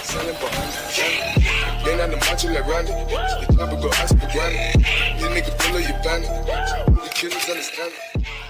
selling behind it. Ain't on the macho like Randy. The chopper go ask for granted. Your nigga pull up your bandit. The killers understand it.